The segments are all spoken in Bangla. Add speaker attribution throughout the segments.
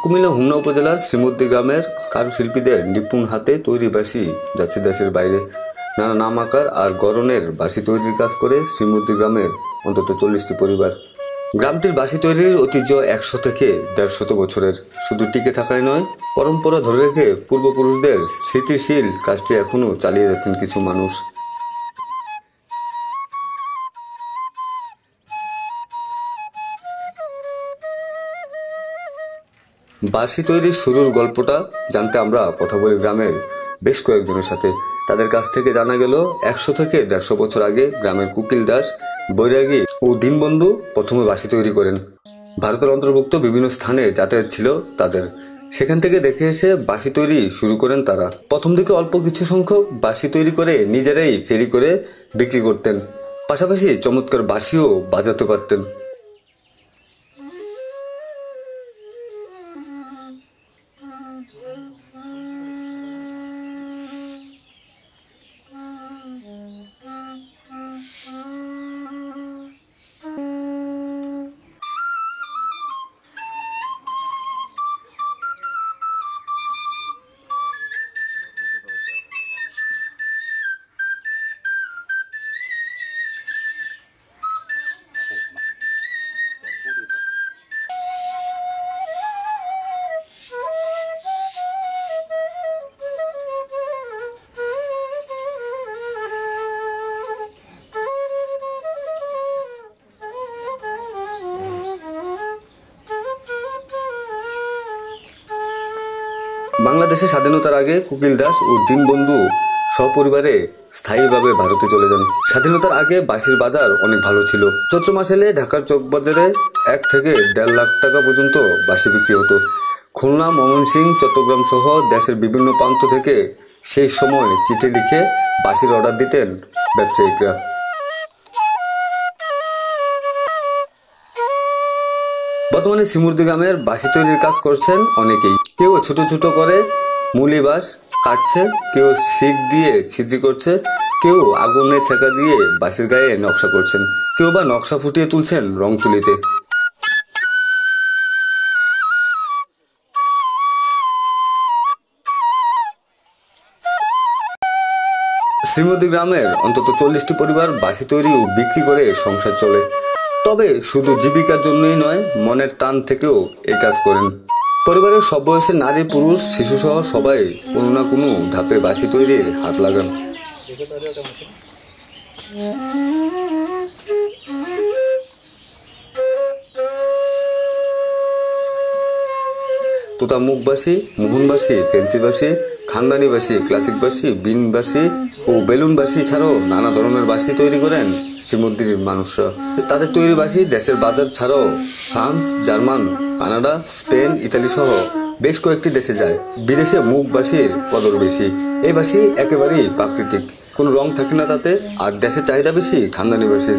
Speaker 1: কুমিল্লা হোমনা উপজেলার শ্রীমদ্দি গ্রামের কারুশিল্পীদের নিপুণ হাতে তৈরি বাঁশি যাচ্ছে দেশের বাইরে। নানা নাম আকার আর গড়নের বাঁশি তৈরির কাজ করে শ্রীমদ্দি গ্রামের অন্তত 40টি পরিবার। গ্রামটির বাঁশি তৈরির ঐতিহ্য 100 থেকে 150 বছরের। শুধু টিকে থাকাই নয়, পরম্পরা ধরে রেখে পূর্বপুরুষদের স্মৃতিশীল কাজটি এখনও চালিয়ে যাচ্ছেন কিছু মানুষ। বাঁশি তৈরির শুরুর গল্পটা জানতে আমরা কথা বলি গ্রামের বেশ কয়েকজনের সাথে। তাদের কাছ থেকে জানা গেল 100 থেকে 150 বছর আগে গ্রামের কুকিল দাস, বৈরাগী ও দীনবন্ধু প্রথমে বাঁশি তৈরি করেন। ভারতের অন্তর্ভুক্ত বিভিন্ন স্থানে যাতায়াত ছিল তাদের, সেখান থেকে দেখে এসে বাঁশি তৈরি শুরু করেন তারা। প্রথম দিকে অল্প কিছু সংখ্যক বাঁশি তৈরি করে নিজেরাই ফেরি করে বিক্রি করতেন, পাশাপাশি চমৎকার বাঁশিও বাজাতে পারতেন। বাংলাদেশের স্বাধীনতার আগে কুকিল দাস ও দীনবন্ধু সপরিবারে স্থায়ীভাবে ভারতে চলে যান। স্বাধীনতার আগে বাঁশির বাজার অনেক ভালো ছিল। চৈত্র মাস এলে ঢাকার চকবাজারে 1 থেকে 1.5 লাখ টাকা পর্যন্ত বাঁশি বিক্রি হতো। খুলনা, ময়মনসিংহ, চট্টগ্রাম সহ দেশের বিভিন্ন প্রান্ত থেকে সেই সময় চিঠি লিখে বাঁশির অর্ডার দিতেন ব্যবসায়িকরা। বর্তমানে শ্রীমদ্দি গ্রামের বাঁশি তৈরির কাজ করছেন অনেকেই। কেউ ছোট ছোট করে মুলি বাঁশ কাটছে, কেউ শিক দিয়ে ছিদ্রি করছে, কেউ আগুনে ছেঁকা দিয়ে বাঁশির গায়ে নকশা করছেন, কেউ বা নকশা ফুটিয়ে তুলছেন রং তুলিতে। শ্রীমদ্দি গ্রামের অন্তত 40টি পরিবার বাঁশি তৈরি ও বিক্রি করে সংসার চলে। তবে শুধু জীবিকার জন্যই নয়, মনের টান থেকেও এই কাজ করেন। পরিবারের সব বয়সের নারী, পুরুষ, শিশুসহ সবাই কোনো না কোনো ধাপে বাঁশি তৈরির হাত লাগান। তোতামুখ বাঁশি, মোহন বাঁশি, ফেন্সি বাঁশি, খানদানি বাঁশি, ক্লাসিক বাঁশি, বিন বাঁশি ও বেলুন বাঁশি ছাড়াও নানা ধরনের বাঁশি তৈরি করেন শ্রীমদ্দির মানুষরা। তাদের তৈরি বাঁশি দেশের বাজার ছাড়াও ফ্রান্স, জার্মান, কানাডা, স্পেন, ইতালি সহ বেশ কয়েকটি দেশে যায়। বিদেশে মুখ বাঁশির কদর বেশি। এই বাঁশি একেবারেই প্রাকৃতিক, কোনো রং থাকে না তাতে। আর দেশের চাহিদা বেশি খানদানি বাঁশির।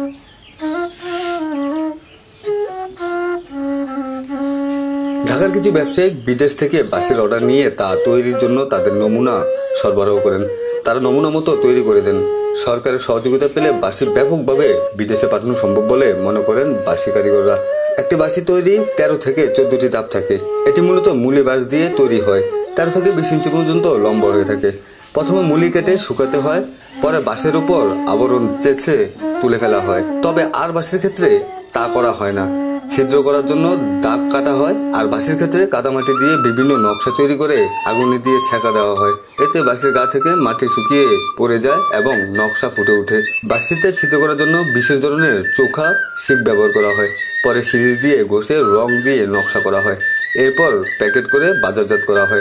Speaker 1: ঢাকার কিছু ব্যবসায়িক বিদেশ থেকে বাঁশির অর্ডার নিয়ে তা তৈরির জন্য তাদের নমুনা সরবরাহ করেন। তারা নমুনা মতো তৈরি করে দেন। সরকারের সহযোগিতা পেলে বাঁশি ব্যাপকভাবে বিদেশে পাঠানো সম্ভব বলে মনে করেন বাঁশি কারিগররা। একটি বাঁশি তৈরি 13 থেকে 14টি ধাপ থাকে। এটি মূলত মুলি বাঁশ দিয়ে তৈরি হয়। 13 থেকে 20 ইঞ্চি পর্যন্ত লম্বা হয়ে থাকে। প্রথমে মুলি কেটে শুকাতে হয়, পরে বাঁশের উপর আবরণ চেঁচে তুলে ফেলা হয়। তবে আর বাঁশির ক্ষেত্রে তা করা হয় না। ছিদ্র করার জন্য দাগ কাটা হয়। আর বাঁশির ক্ষেত্রে কাদামাটি দিয়ে বিভিন্ন নকশা তৈরি করে আগুনে দিয়ে ছেঁকা দেওয়া হয়। এতে বাঁশির গা থেকে মাটি শুকিয়ে পড়ে যায় এবং নকশা ফুটে ওঠে। বাঁশিতে ছিদ্র করার জন্য বিশেষ ধরনের চোখা শিক ব্যবহার করা হয়। পরে সিরিজ দিয়ে ঘষে রং দিয়ে নকশা করা হয়। এরপর প্যাকেট করে বাজারজাত করা হয়।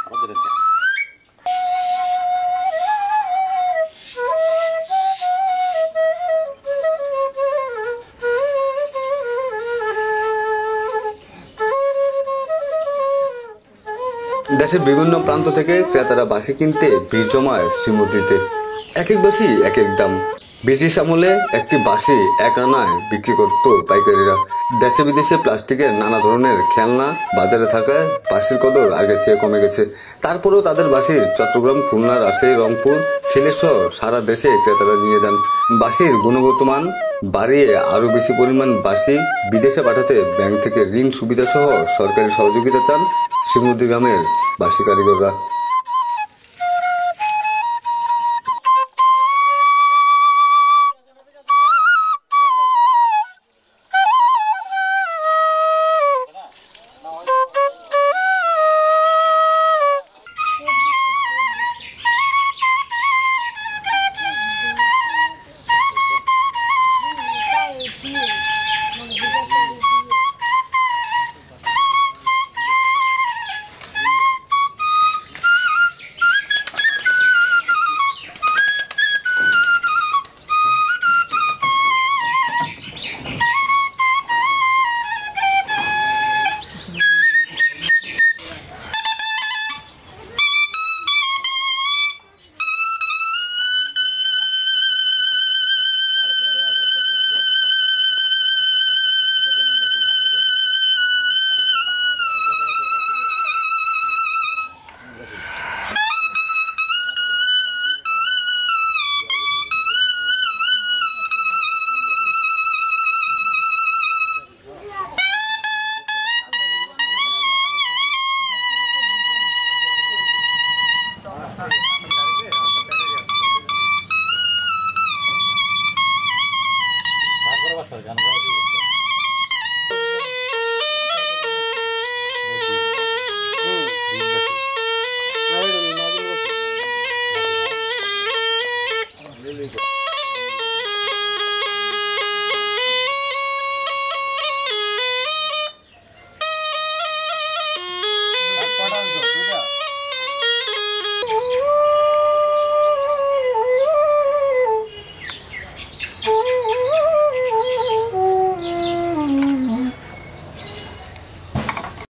Speaker 1: দেশের বিভিন্ন প্রান্ত থেকে ক্রেতারা বাঁশি কিনতে ভিড় জমায় শ্রীমদ্দিতে। এক এক বাঁশি এক এক দাম। ব্রিটিশ আমলে একটি বাঁশি 1 আনায় বিক্রি করত পাইকারিরা। দেশে বিদেশে প্লাস্টিকের নানা ধরনের খেলনা বাজারে থাকায় বাঁশির কদর আগের চেয়ে কমে গেছে। তারপরেও তাদের বাঁশির চট্টগ্রাম, খুলনা, রাজশাহী, রংপুর, সিলেট সহ সারা দেশে ক্রেতারা নিয়ে যান। বাঁশির গুণগত মান বাড়িয়ে আরও বেশি পরিমাণ বাঁশি বিদেশে পাঠাতে ব্যাংক থেকে ঋণ সুবিধা সহ সরকারি সহযোগিতা চান শিমুদ্রি গ্রামের বাঁশি কারিগররা।